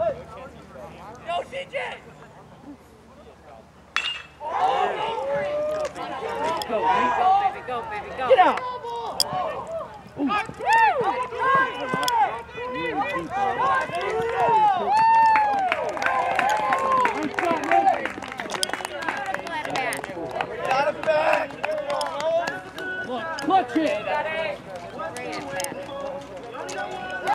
Go, CJ! Go, baby, go. Get out! Look, clutch it!